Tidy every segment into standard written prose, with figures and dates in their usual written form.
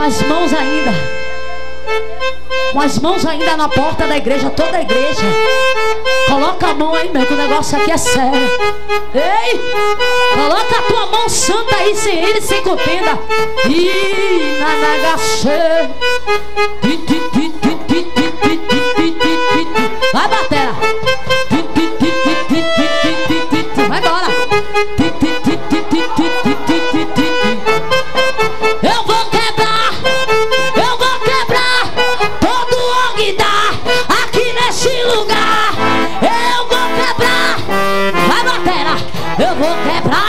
as mãos ainda. Com as mãos ainda na porta da igreja, toda a igreja. Coloca a mão aí, meu, que o negócio aqui é sério. Ei, coloca a tua mão santa aí, sem ele, sem contenda. E na nagaxê. Vai, batera. Vai embora. Eu vou quebrar todo orgulhar aqui nesse lugar. Eu vou quebrar. Vai, batera. Eu vou quebrar.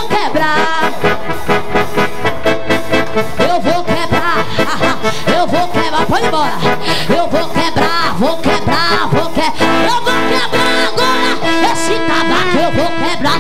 Eu vou quebrar, pode ir embora. Eu vou quebrar. Eu vou quebrar agora esse tabaco. Eu vou quebrar.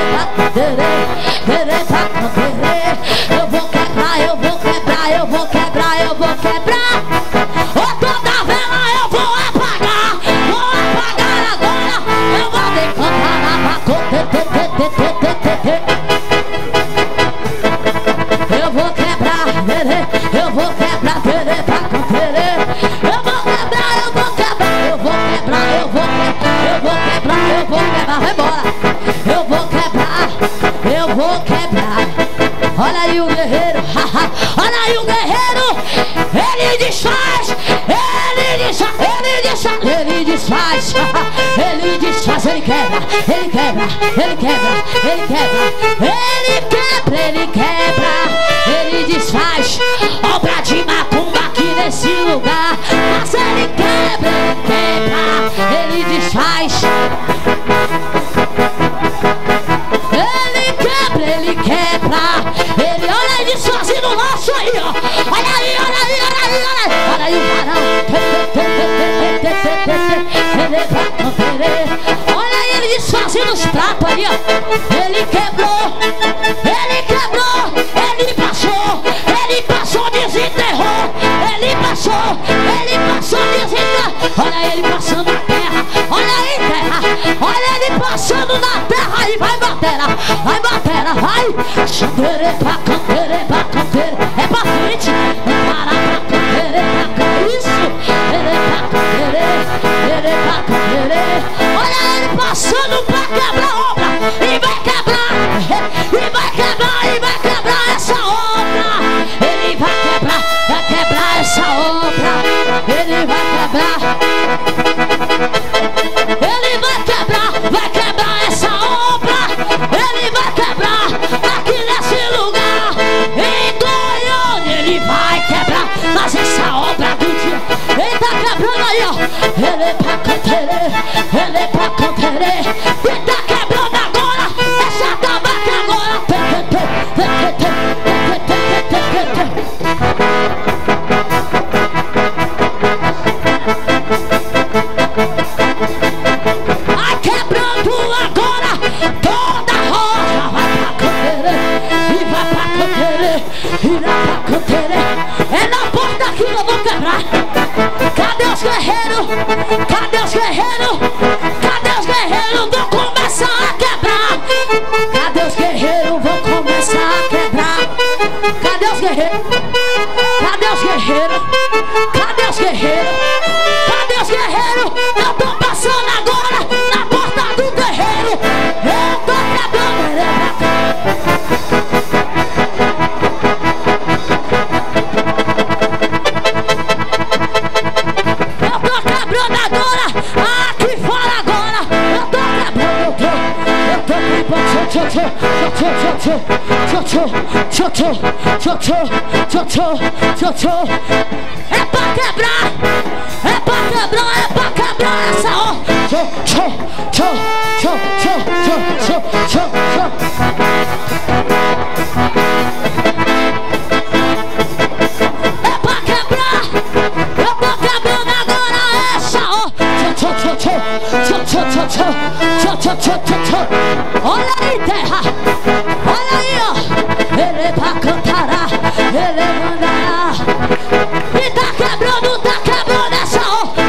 Eu vou quebrar. Ô, toda vela eu vou apagar agora. Eu vou decantar na bacote. Eu vou quebrar, eu vou quebrar, vai embora. Eu vou quebrar. Olha aí o guerreiro, olha aí o guerreiro. Ele desfaz, ele quebra, ele desfaz. Obra de macumba aqui nesse lugar. Mas ele quebra, ele desfaz. Ele olha aí desfazendo o nosso aí, ó. Olha aí o varão. Olha aí ele desfazendo os pratos aí, ó. Ele quebrou, ele passou, desenterrou. Ele passou, desenterrou. Olha ele passando na terra, olha aí terra. Olha ele passando na terra aí, vai batera, vai. Xanderepa, cantere, é pra frente, para pra cantere, isso, cantere. Olha ele passando pra quebrar a obra, e vai quebrar essa obra. Ele vai quebrar essa obra, ele vai quebrar essa obra, ele vai quebrar aqui nesse lugar. Em Goiânia ele vai quebrar, mas essa obra do dia, ele tá quebrando aí, ó. Ele é pra cantere, ele tá quebrando agora, essa tabaca agora. É na porta que eu vou quebrar. Cadê os guerreiros? Vou começar a quebrar. Cadê os guerreiros? Eu tô passando agora na porta do guerreiro. Eu tô quebrando. É pra quebrar essa obra. É pra quebrar, eu tô quebrando agora essa obra. Olha aí terra, olha aí ó. Ele vai cantará, ele mandará. E tá quebrando essa obra.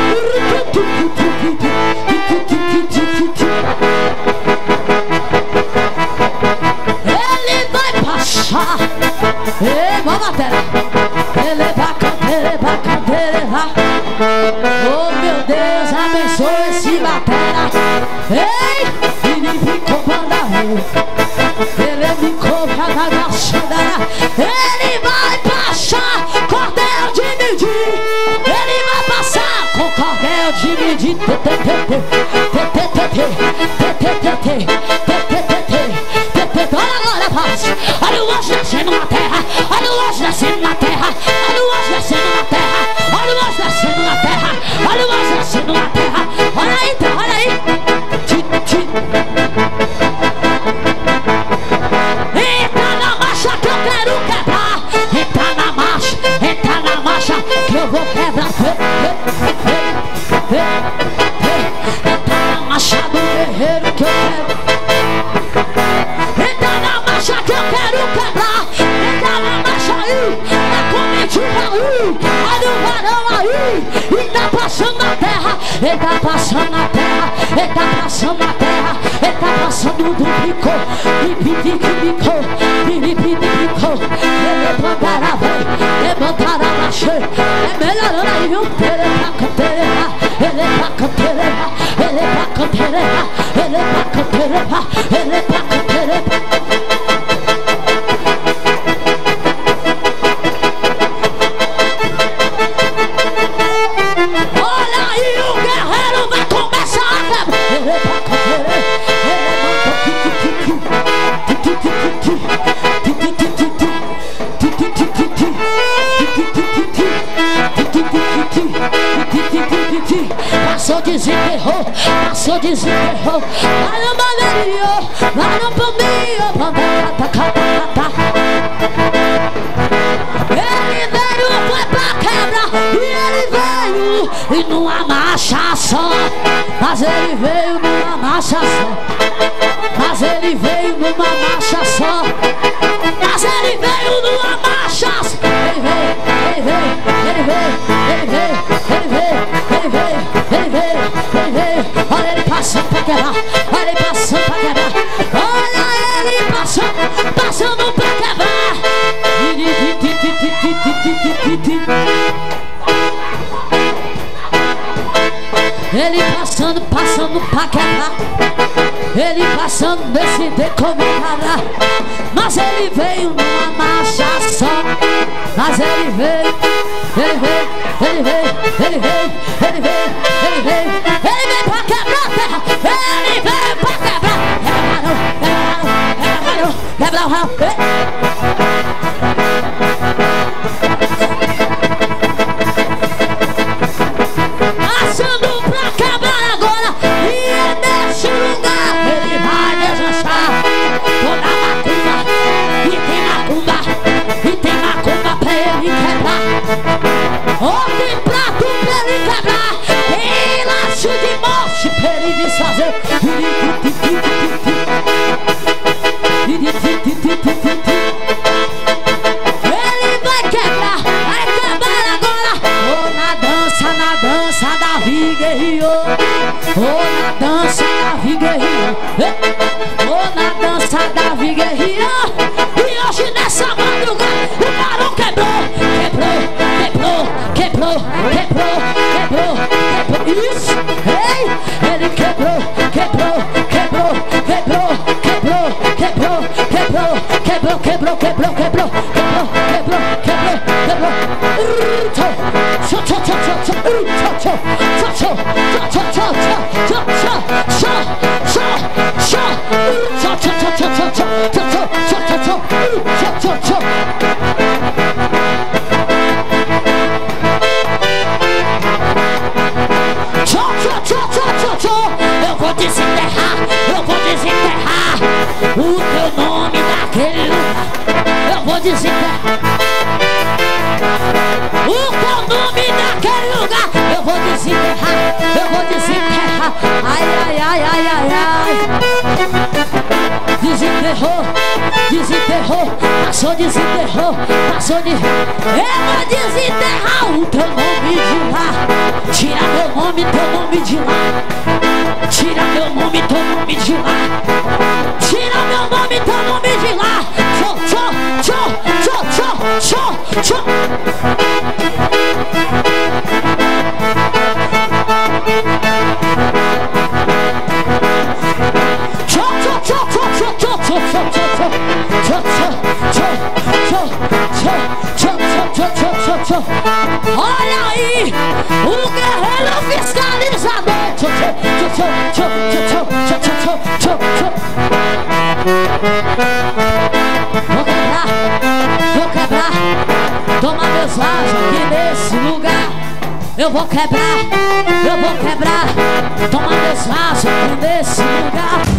Ele vai passar. Ei, vamos matéria. Oh meu Deus, abençoe esse batera. Ei, ele ficou bandareiro. Ele ficou cagachadara. Ele vai passar cordel de medir. Ele vai passar com cordel de medir. Olha agora, paz. Olha o anjo descendo na terra. Olha o anjo descendo na terra. Olha o anjo descendo na terra. Olha o anjo descendo na terra. Olha o anjo descendo na terra. Olha aí, olha aí. Entra na marcha que eu quero quebrar. Entra na marcha que eu vou quebrar. Entra na marcha do guerreiro que eu quero. Entra na marcha que eu quero quebrar. Entra na marcha aí. Tá comitiva aí. Olha o varão aí. E tá passando na terra. Ele tá passando na terra. Ele tá passando na terra. Ele tá passando do bico. E bicou. Ele levantará, vai. Levantará na cheia. É melhorando aí, viu? Ele tá canteira. Ele tá canteira. Ele tá canteira. Ele tá canteira. Ele tá canteira. Olha aí, o guerreiro vai começar a quebrar. Ele tá canteira. Ele mandou passou, desenterrou. Vai no bandeirinho, vai no pombinho, ele veio, foi pra quebra. E ele veio, e numa marcha só. Mas ele veio numa marcha só. Mas ele veio numa marcha só. Mas ele veio numa marcha só. Ele veio. Olha ele passando pra quebrar. Olha ele passando pra quebrar. Olha ele passando pra quebrar. Ele passando pra quebrar. Ele passando nesse decomentará. Mas ele veio numa marcha só. Mas ele veio pra quebrar a terra. Ele veio pra quebrar. Quebrar o rabo. Passando pra quebrar agora. E é nesse lugar ele vai deslanchar toda a macumba. E tem macumba pra ele quebrar. Oh, tem prato pra ele quebrar. Tem laço de morte pra ele desfazer. Ele vai quebrar agora. Oh, na dança da guerreou. Oh, na dança da guerreou. Oh, na dança da guerreou. E hoje nessa madrugada o barão quebrou. Isso, ei, ele quebrou. Eu vou desenterrar o teu nome daquele lugar. Eu vou desenterrar o teu nome daquele lugar. Eu vou desenterrar. Ai. Desenterrou, passou de... Eu vou desenterrar o teu nome de lá. Tira meu nome, teu nome de lá. Tira meu nome, teu nome de lá. Tira meu nome, teu nome de lá. Tchau. Olha aí, o guerreiro fiscalizador. Vou quebrar, toma meus vasos aqui nesse lugar. Eu vou quebrar, toma meus vasos aqui nesse lugar.